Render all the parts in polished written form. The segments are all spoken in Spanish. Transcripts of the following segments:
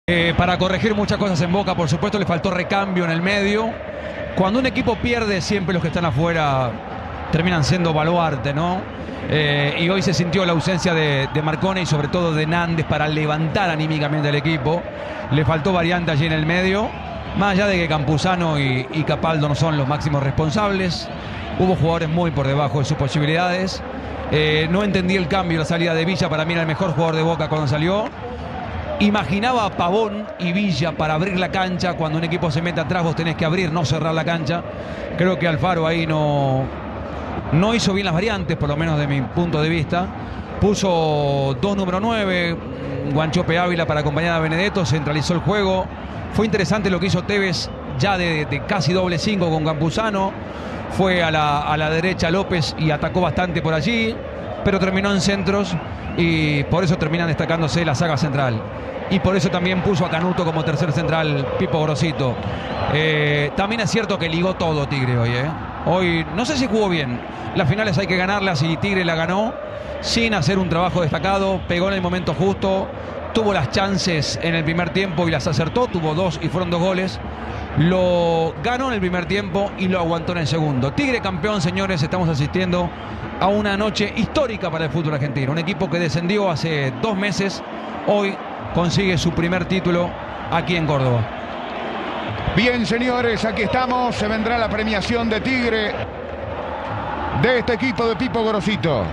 Para corregir muchas cosas en Boca, por supuesto le faltó recambio en el medio. Cuando un equipo pierde, siempre los que están afuera terminan siendo baluarte, ¿no? Y hoy se sintió la ausencia de Marcone y sobre todo de Nández para levantar anímicamente al equipo. Le faltó variante allí en el medio, más allá de que Campuzano y Capaldo no son los máximos responsables. Hubo jugadores muy por debajo de sus posibilidades. No entendí el cambio, la salida de Villa. Para mí era el mejor jugador de Boca cuando salió. Imaginaba a Pavón y Villa para abrir la cancha. Cuando un equipo se mete atrás vos tenés que abrir, no cerrar la cancha. Creo que Alfaro ahí no hizo bien las variantes, por lo menos de mi punto de vista. Puso dos número 9, Guanchope Ávila para acompañar a Benedetto, centralizó el juego. Fue interesante lo que hizo Tevez ya de casi doble 5 con Campuzano. Fue a la derecha López y atacó bastante por allí, pero terminó en centros y por eso terminan destacándose la saga central. Y por eso también puso a Canuto como tercer central Pipo Gorosito. También es cierto que ligó todo Tigre hoy. Hoy no sé si jugó bien. Las finales hay que ganarlas y Tigre la ganó sin hacer un trabajo destacado. Pegó en el momento justo. Tuvo las chances en el primer tiempo y las acertó. Tuvo dos y fueron 2 goles. Lo ganó en el primer tiempo y lo aguantó en el segundo. Tigre campeón, señores. Estamos asistiendo a una noche histórica para el fútbol argentino. Un equipo que descendió hace 2 meses. Hoy consigue su primer título aquí en Córdoba. Bien, señores, aquí estamos. Se vendrá la premiación de Tigre, de este equipo de Pipo Gorosito.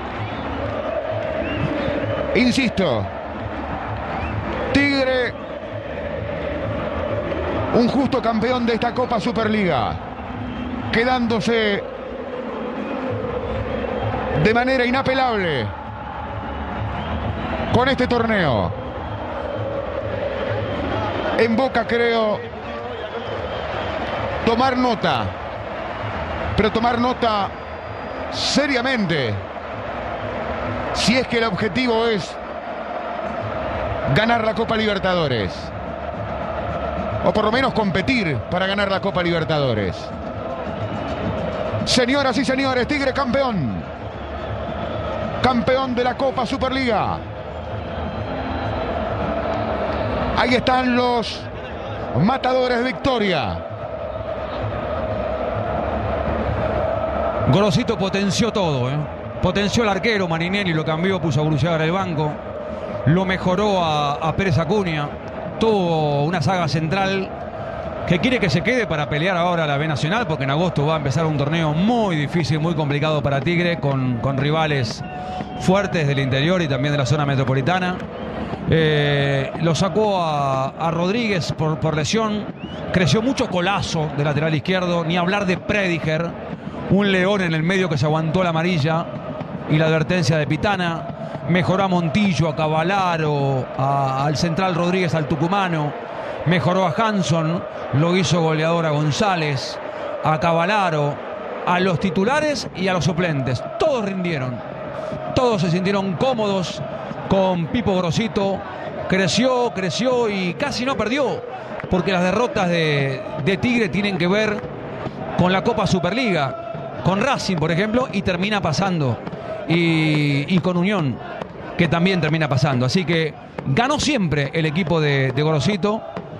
Insisto, Tigre, un justo campeón de esta Copa Superliga, quedándose de manera inapelable con este torneo. En Boca creo tomar nota, pero tomar nota seriamente, si es que el objetivo es ganar la Copa Libertadores, o por lo menos competir para ganar la Copa Libertadores. Señoras y señores, Tigre campeón, campeón de la Copa Superliga. Ahí están los matadores de Victoria. Gorosito potenció todo, Potenció al arquero, Marinelli lo cambió, puso a Bruciaga en el banco. Lo mejoró a Pérez Acuña. Tuvo una saga central que quiere que se quede para pelear ahora la B Nacional, porque en agosto va a empezar un torneo muy difícil, muy complicado para Tigre, con rivales fuertes del interior y también de la zona metropolitana. Lo sacó a Rodríguez por lesión. Creció mucho Colazo de lateral izquierdo, ni hablar de Prediger, un león en el medio que se aguantó la amarilla y la advertencia de Pitana. Mejoró a Montillo, a Cavalaro, al central Rodríguez, al tucumano. Mejoró a Hanson, lo hizo goleador a González, a Cavalaro, a los titulares y a los suplentes. Todos rindieron, todos se sintieron cómodos con Pipo Gorosito. Creció y casi no perdió, porque las derrotas de Tigre tienen que ver con la Copa Superliga, con Racing por ejemplo, y termina pasando, y con Unión, que también termina pasando. Así que ganó siempre el equipo de Gorosito,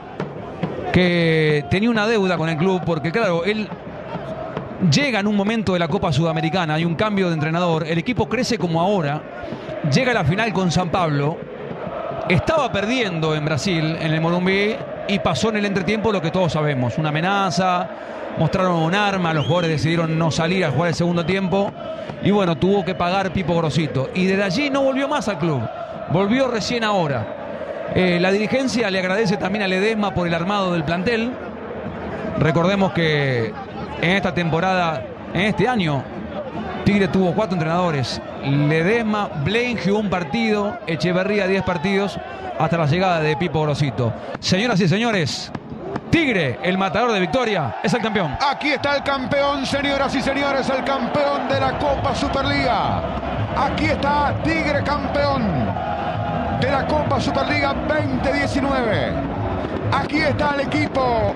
que tenía una deuda con el club, porque claro, él llega en un momento de la Copa Sudamericana, hay un cambio de entrenador, el equipo crece como ahora, llega a la final con San Pablo, estaba perdiendo en Brasil, en el Morumbi, y pasó en el entretiempo lo que todos sabemos, una amenaza, mostraron un arma, los jugadores decidieron no salir a jugar el segundo tiempo, y bueno, tuvo que pagar Pipo Gorosito, y desde allí no volvió más al club, volvió recién ahora. La dirigencia le agradece también a Ledesma por el armado del plantel. Recordemos que en esta temporada, en este año, Tigre tuvo 4 entrenadores. Ledesma, Blaine jugó un partido, Echeverría 10 partidos, hasta la llegada de Pipo Gorosito. Señoras y señores, Tigre, el matador de Victoria, es el campeón. Aquí está el campeón, señoras y señores, el campeón de la Copa Superliga. Aquí está Tigre campeón de la Copa Superliga 2019. Aquí está el equipo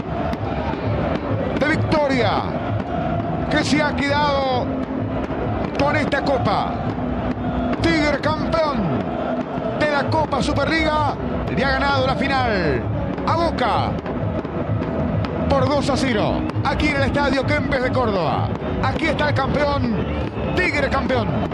de Victoria, que se ha quedado con esta copa. Tigre campeón de la la Copa Superliga le ha ganado la final a Boca por 2-0 aquí en el Estadio Kempes de Córdoba. Aquí está el campeón, Tigre campeón.